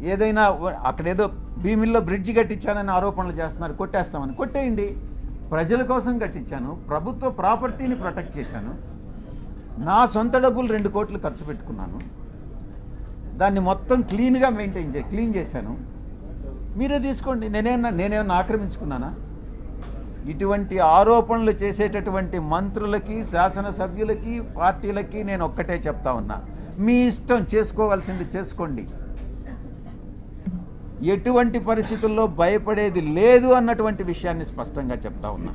ఏదైనా అక్కడేదో భీమిల్లో బ్రిడ్జి కట్టించానని ఆరోపణలు చేస్తున్నారు, కొట్టేస్తామని. కొట్టేయండి. ప్రజల కోసం కట్టించాను, ప్రభుత్వ ప్రాపర్టీని ప్రొటెక్ట్ చేశాను, నా సొంత డబ్బులు 2 కోట్లు ఖర్చు పెట్టుకున్నాను, దాన్ని మొత్తం క్లీన్గా క్లీన్ చేశాను. మీరే తీసుకోండి. నేనేమన్నా ఆక్రమించుకున్నానా? ఇటువంటి ఆరోపణలు చేసేటటువంటి మంత్రులకి, శాసనసభ్యులకి, పార్టీలకి నేను ఒక్కటే చెప్తా ఉన్నా, మీ ఇష్టం, చేసుకోవాల్సింది చేసుకోండి. ఎటువంటి పరిస్థితుల్లో భయపడేది లేదు అన్నటువంటి విషయాన్ని స్పష్టంగా చెప్తా ఉన్నా.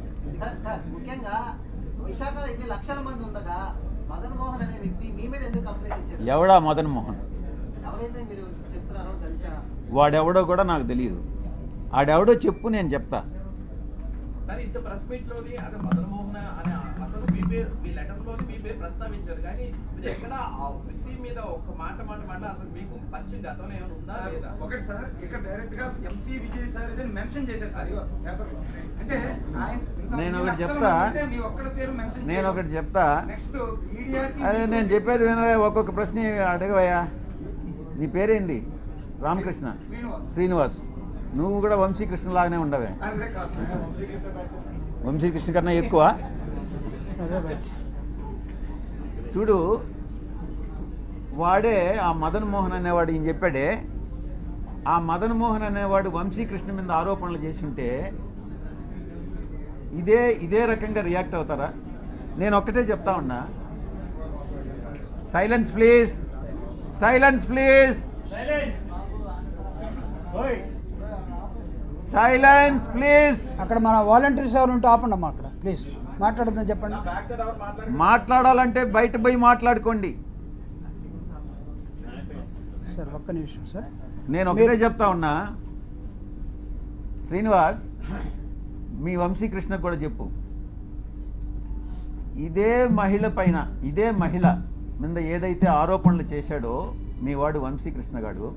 ఎవడా మదన్ మోహన్? వాడెవడో కూడా నాకు తెలియదు. ఆడెవడో చెప్పు, నేను చెప్తా. సరే, ఇంత ప్రెస్ మీట్ లోని అదే మదన్ మోహన్ అనే అతను మీ పేరు, మీ లెటర్ లోని మీ పేరు ప్రస్తావించారు, కానీ మీరు ఎక్కడ ఆ వ్యక్తి మీద ఒక మాట అసలు మీకు పరిచయం గతంలో ఏమైనా ఉందా లేదా? ఒకటి సార్, ఇక్కడ డైరెక్ట్ గా ఎంపీ విజయ్ సార్ మెన్షన్ చేశారు సార్ పేపర్ లో. అంటే నేను ఒకటి చెప్తా, నెక్స్ట్ మీడియాకి అదే నేను చెప్పేది వినవే. ఒక్కొక్క ప్రశ్న అడగవయ్యా. నీ పేరేంటి? రామకృష్ణ శ్రీనివాస్. నువ్వు కూడా వంశీకృష్ణ లాగానే ఉండవే. వంశీకృష్ణ కన్నా ఎక్కువ. చూడు, వాడే ఆ మదన్ మోహన్ అనేవాడు ఈయన చెప్పాడే, ఆ మదన్ మోహన్ అనేవాడు వంశీకృష్ణ మీద ఆరోపణలు చేసి ఉంటే ఇదే రకంగా రియాక్ట్ అవుతారా? నేను ఒక్కటే చెప్తా ఉన్నా, silence please, silence please, silence please. అక్కడ మన వాలంటీర్స్ ఎవరు ఉంటే ఆపండమ్మా అక్కడ ప్లీజ్. మాట్లాడదని చెప్పండి. మాట్లాడాలంటే బయట పోయి మాట్లాడుకోండి సార్. ఒక్క నిమిషం సార్, నేను ఒకటే చెప్తా ఉన్నా, శ్రీనివాస్, మీ వంశీకృష్ణ కూడా చెప్పు, ఇదే మహిళ మీద ఏదైతే ఆరోపణలు చేశాడో మీ వాడు వంశీకృష్ణ గాడు,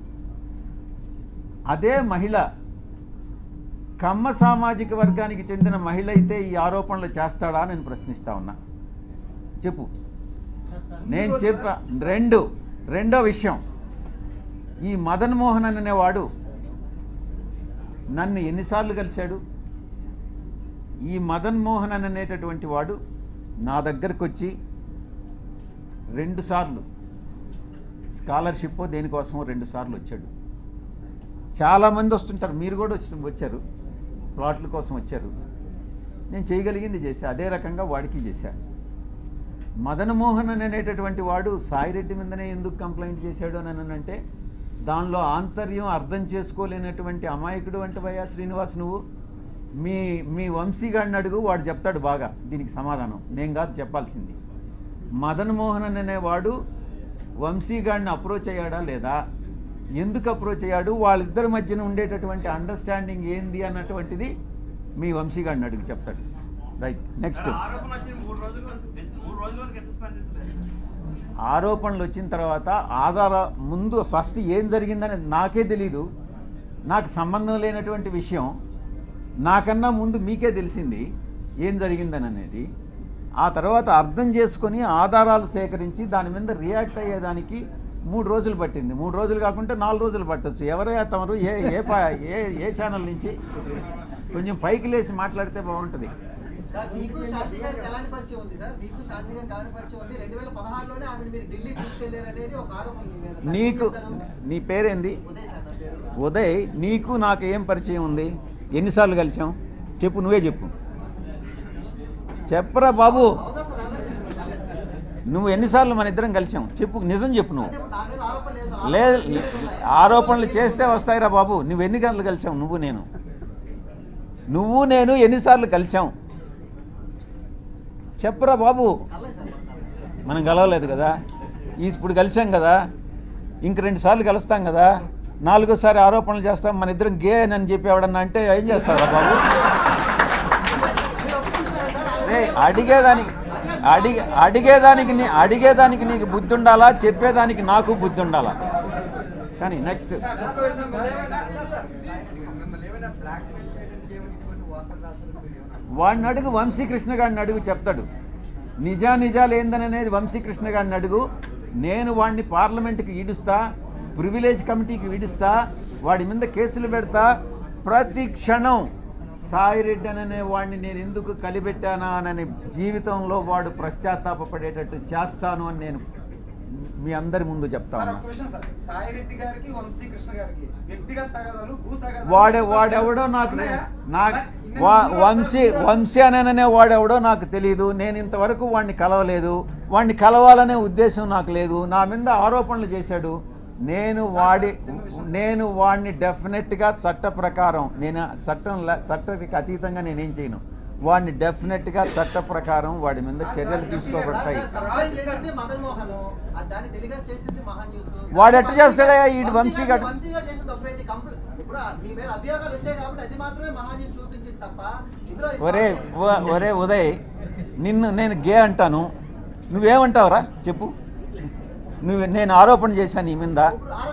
అదే మహిళ కమ్మ సామాజిక వర్గానికి చెందిన మహిళ అయితే ఈ ఆరోపణలు చేస్తాడా నేను ప్రశ్నిస్తా ఉన్నా. చెప్పు. నేను చెప్పా. రెండో విషయం, ఈ మదన్ మోహన్ అనేవాడు నన్ను ఎన్నిసార్లు కలిశాడు? ఈ మదన్ మోహన్ అనేటటువంటి వాడు నా దగ్గరకు వచ్చి 2 సార్లు స్కాలర్షిప్ దేనికోసమో 2 సార్లు వచ్చాడు. చాలామంది వస్తుంటారు, మీరు కూడా వచ్చారు, ప్లాట్ల కోసం వచ్చారు. నేను చేయగలిగింది చేశా, అదే రకంగా వాడికి చేశా. మదన్ మోహన్ అనేటటువంటి వాడు సాయిరెడ్డి మీదనే ఎందుకు కంప్లైంట్ చేశాడు అని అంటే, దానిలో ఆంతర్యం అర్థం చేసుకోలేనటువంటి అమాయకుడు అంటవయ్యా శ్రీనివాస్ నువ్వు. మీ వంశీగాడిని అడుగు, వాడు చెప్తాడు బాగా దీనికి సమాధానం, నేను కాదు చెప్పాల్సింది. మదన్ మోహన్ అనేవాడు వంశీగాడిని అప్రోచ్ అయ్యాడా లేదా, ఎందుకు అప్రోచ్ అయ్యాడు, వాళ్ళిద్దరి మధ్యన ఉండేటటువంటి అండర్స్టాండింగ్ ఏంది అన్నటువంటిది మీ వంశీగాడిని అడుగు, చెప్తాడు. రైట్. నెక్స్ట్, ఆరోపణలు వచ్చిన తర్వాత ముందు ఫస్ట్ ఏం జరిగిందని నాకే తెలీదు, నాకు సంబంధం లేనటువంటి విషయం. నాకన్నా ముందు మీకే తెలిసింది ఏం జరిగిందని అనేది. ఆ తర్వాత అర్థం చేసుకొని ఆధారాలు సేకరించి దాని మీద రియాక్ట్ అయ్యేదానికి 3 రోజులు పట్టింది. 3 రోజులు కాకుంటే 4 రోజులు పట్టచ్చు. ఎవరైనా తమరు ఏ ఛానల్ నుంచి కొంచెం పైకి లేచి మాట్లాడితే బాగుంటుంది. నీకు, నీ పేరేంది? ఉదయ్. నీకు నాకు ఏం పరిచయం ఉంది? ఎన్నిసార్లు కలిసాం చెప్పు, నువ్వే చెప్పు. చెప్పరా బాబు, నువ్వు ఎన్నిసార్లు మన ఇద్దరం కలిసాం చెప్పు, నిజం చెప్పు. నువ్వు లేదు, ఆరోపణలు చేస్తే వస్తాయిరా బాబు. నువ్వు ఎన్ని గంటలు కలిసావు? నువ్వు నేను ఎన్నిసార్లు కలిసాం చెప్పరా బాబు. మనం కలవలేదు కదా, ఇప్పుడు కలిసాం కదా, ఇంక 2 సార్లు కలుస్తాం కదా, 4వసారి ఆరోపణలు చేస్తాం మన ఇద్దరం గే అని చెప్పి ఎవడన్నా అంటే ఏం చేస్తారా బాబు? అడిగేదానికి నీకు బుద్ధి ఉండాలా, చెప్పేదానికి నాకు బుద్ధి ఉండాలా. కానీ నెక్స్ట్, వాడిని అడుగు, వంశీకృష్ణ గారిని అడుగు, చెప్తాడు. నిజాలు ఏందనేది వంశీకృష్ణ గారిని అడుగు. నేను వాడిని పార్లమెంట్కి ఈడుస్తా, ప్రివిలేజ్ కమిటీకి విడిస్తా, వాడి మీద కేసులు పెడతా. ప్రతి క్షణం సాయిరెడ్డి అనే వాడిని నేను ఎందుకు కలిపెట్టానా అని జీవితంలో వాడు పశ్చాత్తాపపడేటట్టు చేస్తాను అని నేను మీ అందరి ముందు చెప్తా సార్, ఉన్నా. ఒక్క విషయం సార్. సాయిరెడ్డి గారికి వంశీ కృష్ణ గారికి వ్యక్తిగత తగాదాలు, భూ తగాదాలు వాడెవడో నాకు ఉన్నాయా? వంశీ అనే వాడెవడో నాకు తెలియదు. నేను ఇంతవరకు వాడిని కలవలేదు. వాడిని కలవాలనే ఉద్దేశం నాకు లేదు. నా మీద ఆరోపణలు చేశాడు. నేను వాడిని డెఫినెట్గా చట్ట ప్రకారం, నేను చట్టానికి అతీతంగా నేనేం చేయను. వాడిని డెఫినెట్గా చట్ట ప్రకారం వాడి మీద చర్యలు తీసుకోబడతాయి. వాడు ఎట్ట చేస్తాడయ్యా ఈ వంశీ గారు? ఒరే ఉదయ్, నిన్ను నేను గే అంటాను, నువ్వేమంటావురా చెప్పు? నేను ఆరోపణ చేశాను నీ మీద.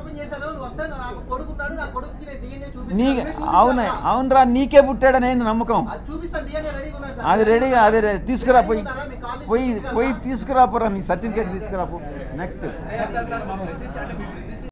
అవునరా, నీకే పుట్టాడని నమ్మకం. అది రెడీగా, అదే తీసుకురా, పోయి తీసుకురాపోరా, నీ సర్టిఫికేట్ తీసుకురాపో. నెక్స్ట్ సార్, మా ప్రతిష్ట అంటే మీ ప్రతిష్ట